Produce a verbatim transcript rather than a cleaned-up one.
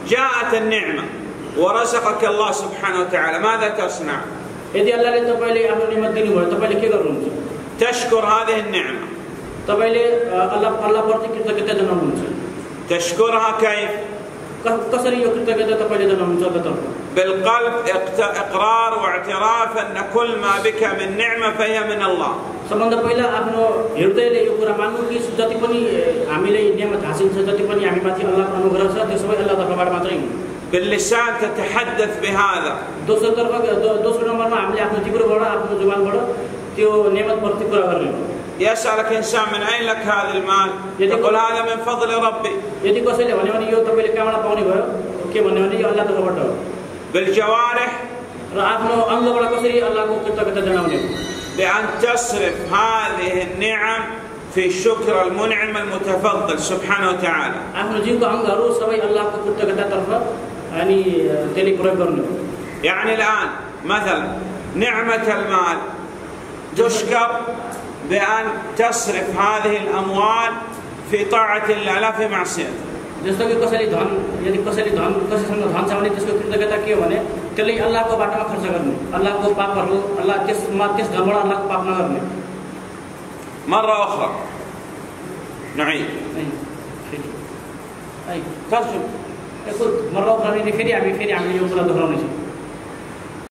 جاءت النعمة ورزقك الله سبحانه وتعالى، ماذا تصنع؟ यदि अल्लाहले तपाईले आफ्नो निमत दिनुभयो तपाईले के गर्नुहुन्छ? تشكر هذه النعمة. तपाईले अल्लाह अल्लाह प्रति कृतज्ञता जनाउनुहुन्छ। تشكرها كيف؟ कसरी यो कृतज्ञता तपाईले जनाउनुहुन्छ अल्लाहतर्फ? بالقلب إقرار واعتراف أن كل ما بك من نعمة فهي من الله. सबभन्दा पहिला आफ्नो हृदयले यो कुरा मान्नु कि जति पनि हामीले नियमत हासिल छ, जति पनि हामीमाथि अल्लाहको अनुग्रह छ, त्यो सबै अल्लाहतर्फबाट मात्रै हो। باللسان تتحدث بهذا. दोस्रो तर्फ दोस्रो नम्बरमा हामीले आफ्नो जिब्रोबाट आफ्नो जुबानबाट त्यो नियमत प्रति कुरा गर्ने हो। يسألك إنسان من أين لك هذا المال؟ يقول هذا من فضل ربي. यदि कसैले भन्यो भने यो तपाईले कहाँबाट पाउने भयो? के भन्यो भने यो अल्लाहतर्फबाट हो। بالجوارح र आफ्नो अङ्गबाट कसरी अल्लाहको कृतज्ञता जनाउने हो? بأن تصرف هذه النعم في شكر المنعم المتفضل سبحانه وتعالى. आफ्नो जीवको अङ्गहरू सबै अल्लाहको कृतज्ञतातर्फ अनि त्यसले प्रयोग गर्नु। يعني الآن مثلا نعمة المال تشكر بأن تصرف هذه الأموال في طاعة الله لا في معصيته. जस्तो कि कसैले धन यदि कसैले धन कसैसँग धन छ भने त्यसको कृतज्ञता के हो भने त्यसले अल्लाहको बाटोमा खर्च गर्ने, अल्लाहको पापहरू अल्लाह त्यसमा त्यस धनबाट अल्लाहको पाप नगर्ने। مرة أخرى نعيد. أي تاسو يقول مرة أخرى نفيري عمي فيري عمي يوم لا دهراني.